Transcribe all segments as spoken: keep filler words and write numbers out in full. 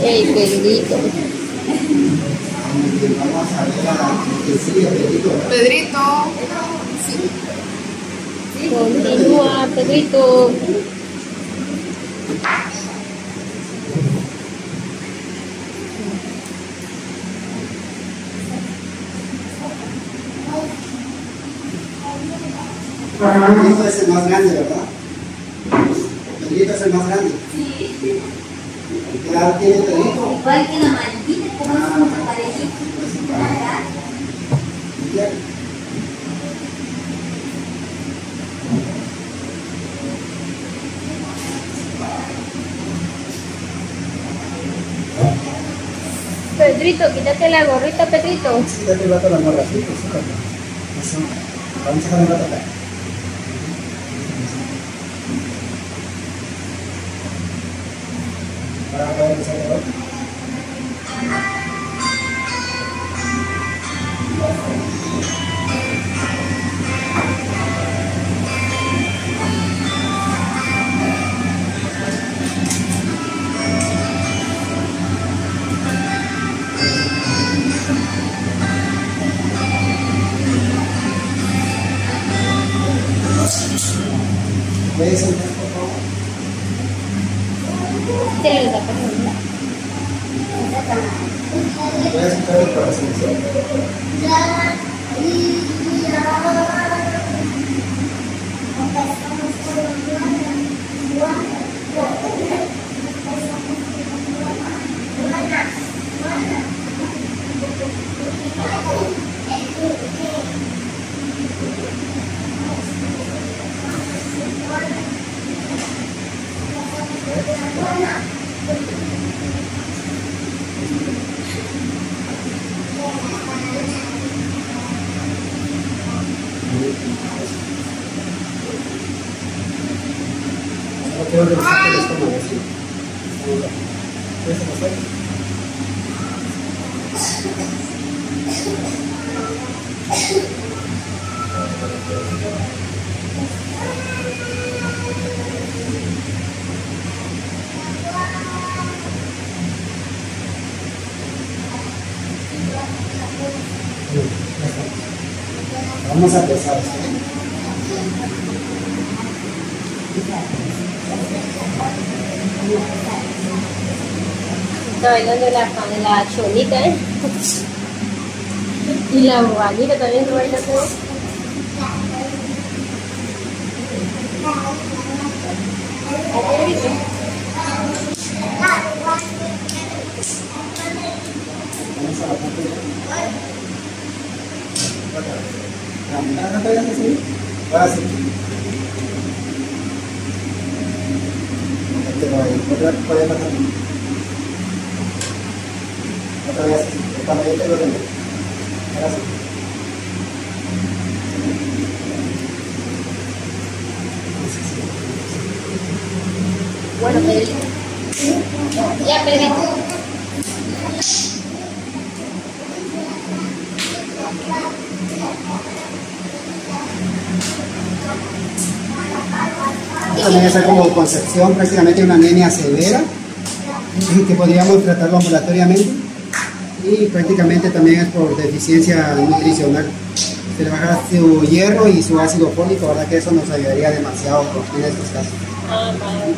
Ey, Pedrito. Vamos a ver a que sigue Pedrito. Pedrito. Sí. Continúa, Pedrito. Pedrito es el más grande, ¿verdad? Pedrito es el más grande. Sí. ¿Qué edad tiene Pedrito? Igual que la maldita, como es un parejito. Pedrito, quítate la gorrita, Pedrito. Quítate el rato la morra, sí, pues, súbate. Eso. Vamos a dejar un rato acá. Ahora voy a empezar a ver. ¿Puedes sentar, por favor? Te lo da, perdón. ¿Puedes sentar para la selección? No quiero revisar el estómago, ¿sí? ¿Puedes pasar? Vamos a pesar, ¿sí? Está bailando la, la cholita, ¿eh? Y la bobanita también se baila todo. ¿A Pedrito? Vamos a la parte de... ¿No te vayas a subir? Ahora sí. Te lo voy a poner por ahí para atrás. Otra vez, cuando yo te lo tengo. Ahora sí. Bueno, Pedrito. Ya, Pedrito. También está como Concepción, prácticamente una anemia severa, que podríamos tratarlo ambulatoriamente, y prácticamente también es por deficiencia nutricional. Se le baja su hierro y su ácido fólico, ¿verdad? Que eso nos ayudaría demasiado en estos casos. Ah, vale.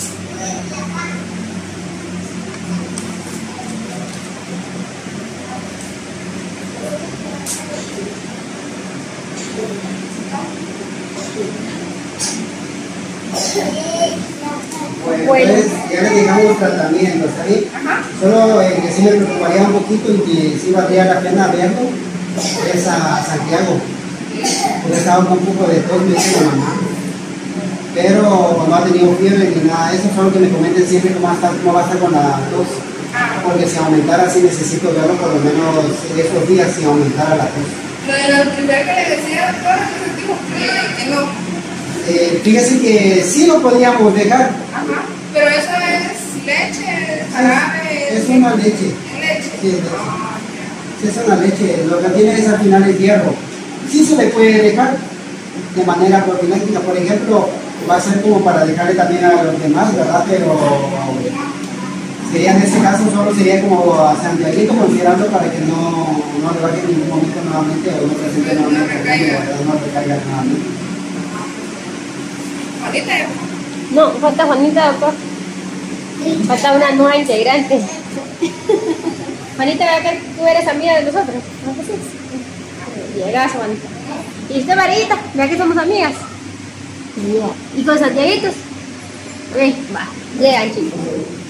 Pues, Bueno. entonces, ya le dejamos tratamiento, ¿está bien? Ajá. Solo eh, que sí me preocuparía un poquito y que sí valdría la pena verlo es a Santiago, porque estaba con un poco de tos, me dice la mamá, pero no ha tenido fiebre ni nada de eso. Solo que me comenten siempre cómo va a estar, cómo va a estar con la tos, porque si aumentara sí necesito verlo por lo menos estos días, si aumentara la tos. Lo de la primera que le decía, doctora, que dijo que, que no. Eh, fíjese que sí lo podríamos dejar. Ajá. Pero eso es leche, jarabe. Es una leche. Leche. Sí, es leche. Ah, Sí, es una leche. Lo que tiene es al final el hierro. Sí se le puede dejar de manera profiláctica, por ejemplo, va a ser como para dejarle también a los demás, ¿verdad? Pero Sería en este caso solo sería como a Santiaguito, considerando para que no, no le baje en ningún momento nuevamente o no presente nuevamente no recaiga, no recaiga nuevamente. Juanita ya. No, falta Juanita, doctor. Falta una nueva integrante. Juanita, ¿verdad que tú eres amiga de nosotros? ¿No que sí? Llegas, Juanita. ¿Y usted, Marita? ¿Verdad que somos amigas? Yeah. ¿Y con Santiaguitos? Eh, va, llegan, chicos.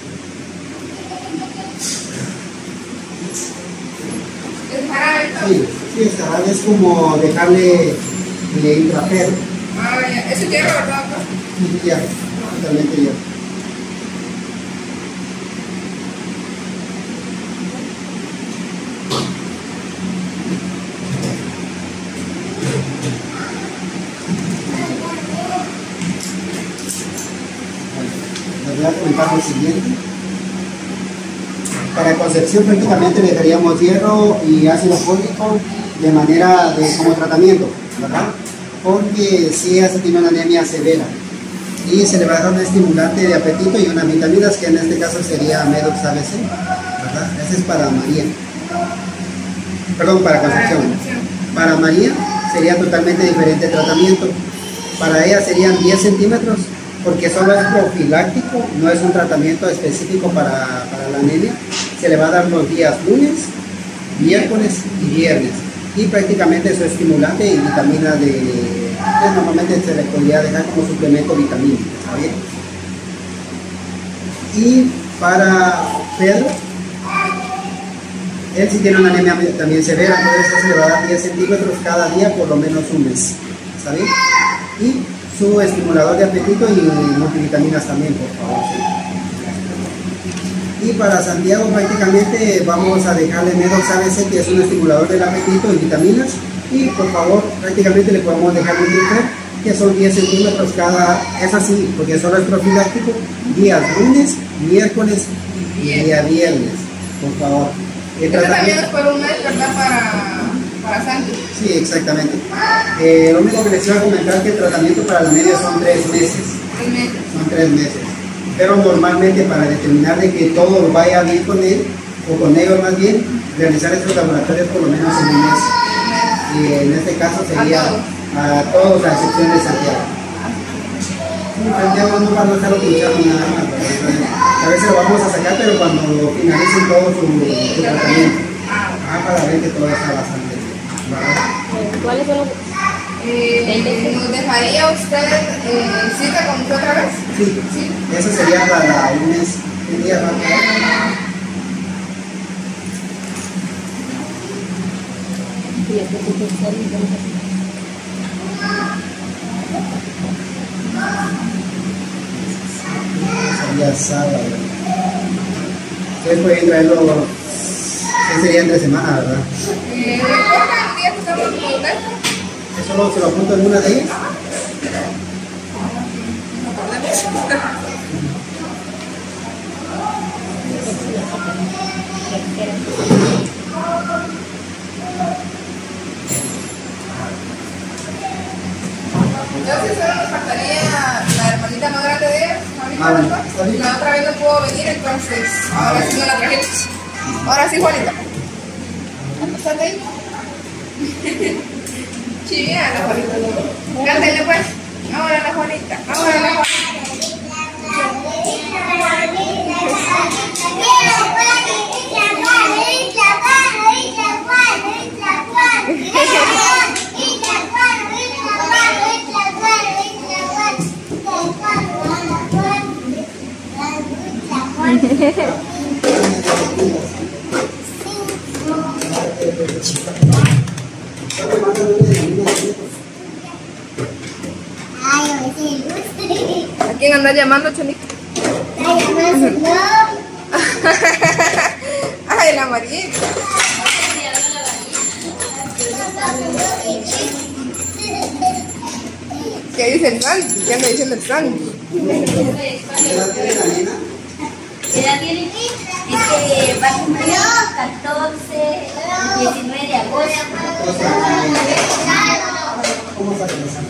¿Es jarabe? Sí, sí, el jarabe es como dejarle eh, intraper. Ah, ya. Eso es hierro, ¿verdad, doctor? Ya, totalmente ya. Les voy a comentar lo siguiente. Para Concepción prácticamente le daríamos hierro y ácido fólico de manera de como tratamiento, ¿verdad? Porque si ella tiene una anemia severa y se le va a dar un estimulante de apetito y unas vitaminas que en este caso sería Medox A B C, ¿verdad? Ese es para María. Perdón, para Concepción. Para María sería totalmente diferente tratamiento. Para ella serían diez centímetros porque solo es profiláctico, no es un tratamiento específico para, para la anemia. Se le va a dar los días lunes, miércoles y viernes. Y prácticamente su estimulante y vitamina de... Pues normalmente se le podría dejar como suplemento vitamínico, ¿está bien? Y para Pedro, él sí tiene una anemia también severa, entonces se le va a dar diez centímetros cada día por lo menos un mes, ¿está bien? Y su estimulador de apetito y multivitaminas también, por favor, ¿sí? Y para Santiago prácticamente vamos a dejarle Medox A B C, que es un estimulador del apetito y vitaminas, y por favor prácticamente le podemos dejar un Nutrifer, que son diez centímetros cada, es así, porque solo es profiláctico, días lunes, miércoles y día viernes, por favor. El Esto también tratamiento- es por un mes, ¿verdad? Para, para Santi. Sí, exactamente. Eh, lo único que les iba a comentar es que el tratamiento para la anemia son tres meses. Un mes. Son tres meses. Pero normalmente para determinar de que todo vaya bien con él, o con ellos más bien, realizar estos laboratorios por lo menos en un mes. Y en este caso sería a todos, a excepción de Santiago. Sí, Santiago no va a estar utilizando nada más, ¿verdad? A veces lo vamos a sacar, pero cuando finalicen todo su, su tratamiento. Ah, para ver que todo está bastante bien, ¿verdad? ¿Cuáles son los...? Eh, ¿Nos dejaría usted eh, cita con usted otra vez? Sí, Sí. eso sería para un mes. ¿Qué día va a quedar? Sería sábado. Ustedes pueden traerlo. Ese sería entre semana, ¿verdad? Eh, ¿No importa el día que estamos con usted? ¿Eso se lo apunto en una de ellas? Entonces solo nos faltaría la hermanita más grande de ella. Ahorita, Ah, bueno, ¿verdad? está bien. La otra vez no pudo venir, entonces ahora sí no la trajimos. Ahora sí, Juanita. ¿Estás ahí? Chivia, la Juanita. Cántale pues. Ahora la Juanita. Ahora la Juanita. ¿A quién andas llamando, Chonita? Ay, la Marita. ¿Qué dice el Santi? ¿Qué anda diciendo el Santi? ¿Qué edad tiene la nena? ¿Qué edad tiene? Este, va a cumplir catorce, diecinueve de agosto. O sea, ¿cómo está pensando?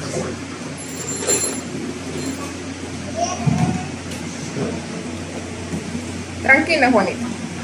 Tranquila, Juanita.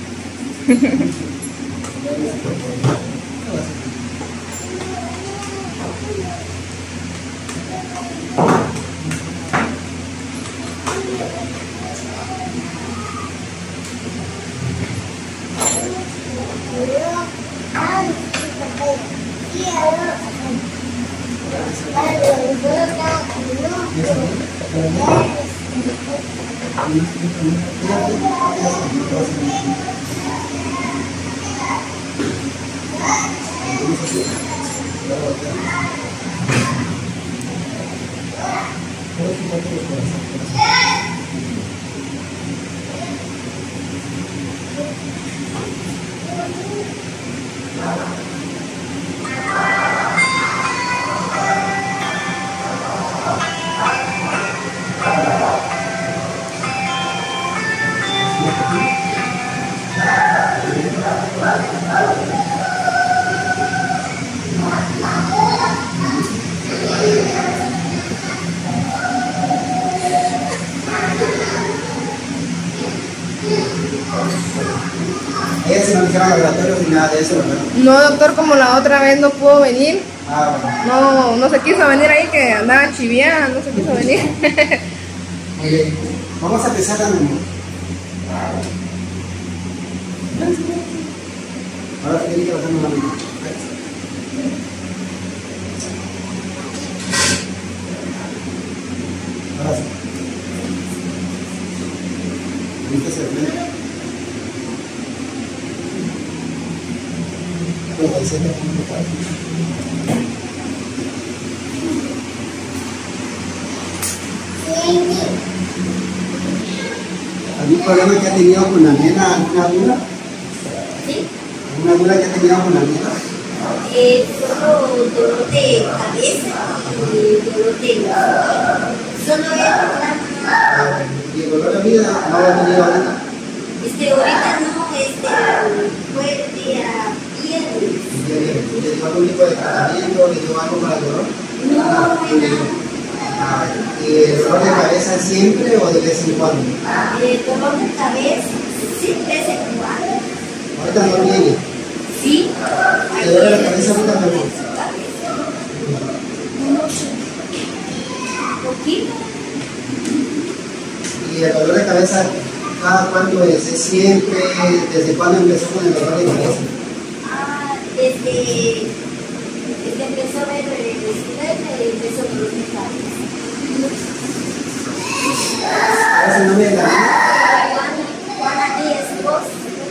Ella se no hicieron laboratorios ni nada de eso, ¿verdad? No, doctor, como la otra vez no pudo venir. Ah, bueno. No, no se quiso venir ahí, que andaba chiviada, no se quiso venir. Muy bien. Vamos a empezar a mismo. Ahora tiene que bajarnos la mano. Ahora sí. ¿Viste ese frente? treinta y siete punto cuatro. ¿Algún problema que ha tenido con la nena? ¿Alguna duda? ¿Sí? ¿Alguna duda que ha tenido con la nena? Eh, solo dolor de cabeza y dolor de solo es ¿Y el dolor de vida no lo ha tenido ahorita? este ahorita no, este fue el día viernes. ¿Le dio algún tipo de tratamiento? ¿Le dio algo para el dolor? No, no, Ah, ¿y el dolor de cabeza siempre o de vez en cuando? el dolor de cabeza sí de vez en cuando. Ahorita no viene. Sí. ¿Te duele la cabeza ahorita no? Poquito. ¿Y el dolor de cabeza cada cuánto es? ¿Es siempre? ¿Desde cuándo empezó con el dolor de cabeza? Ah, desde, desde empezó a ver el estudio, empezó con los cabeza. ¿Ahora se nombre de la niña? Juana Díaz Ross.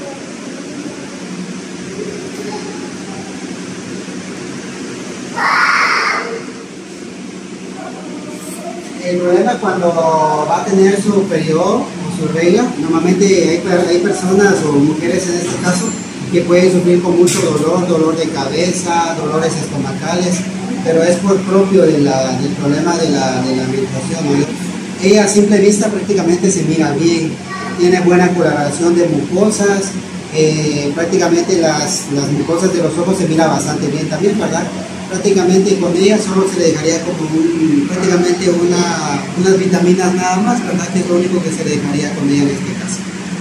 El problema cuando va a tener su periodo o su regla, normalmente hay, hay personas o mujeres en este caso que pueden sufrir con mucho dolor, dolor de cabeza, dolores estomacales, pero es por propio de la, del problema de la, de la menstruación, ¿no? Ella a simple vista prácticamente se mira bien, tiene buena coloración de mucosas, eh, prácticamente las, las mucosas de los ojos se mira bastante bien también, ¿verdad? Prácticamente con ella solo se le dejaría como un, prácticamente una, unas vitaminas nada más, ¿verdad? Que es lo único que se le dejaría con ella en este caso.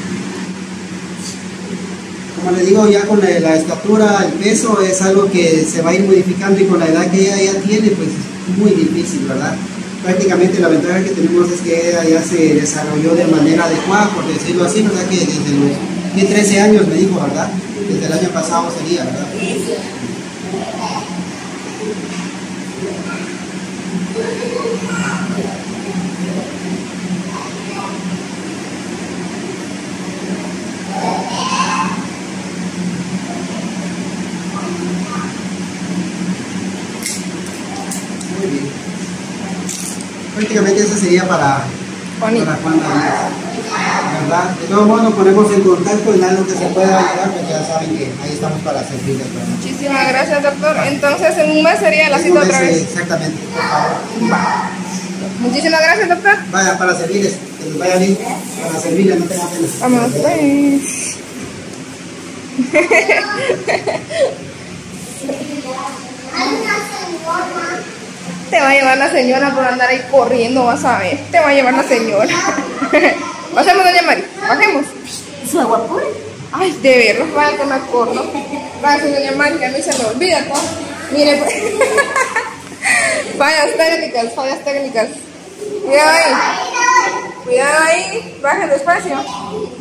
Como les digo, ya con la, la estatura, el peso es algo que se va a ir modificando y con la edad que ella ya tiene, pues es muy difícil, ¿verdad? Prácticamente la ventaja que tenemos es que ella ya se desarrolló de manera adecuada, por decirlo así, ¿verdad? Que desde los que trece años me dijo, ¿verdad? Desde el año pasado sería, ¿verdad? Muy bien. Prácticamente eso sería para Juanita. para Juan Díaz, ¿verdad? De todos modos nos ponemos en contacto en algo que se pueda ayudar, pues ya saben que ahí estamos para servirles, ¿verdad? Muchísimas gracias, doctor. Entonces, en un mes sería la En cita un otra mes, vez. exactamente, por favor. Muchísimas gracias, doctor. Vaya, para servirles, que les vaya bien, para servirles, no tengan pena. Vamos, pues. Te va a llevar la señora por andar ahí corriendo, vas a ver. Te va a llevar la señora. Bajemos, doña Mari. Bajemos. ¿Su agua pura? Ay, de verlo, vaya que me acuerdo. Gracias, doña Mari, que a mí se me olvida todo. Mire, pues. Fallas técnicas, fallas técnicas. Cuidado ahí. Cuidado ahí. Baje despacio.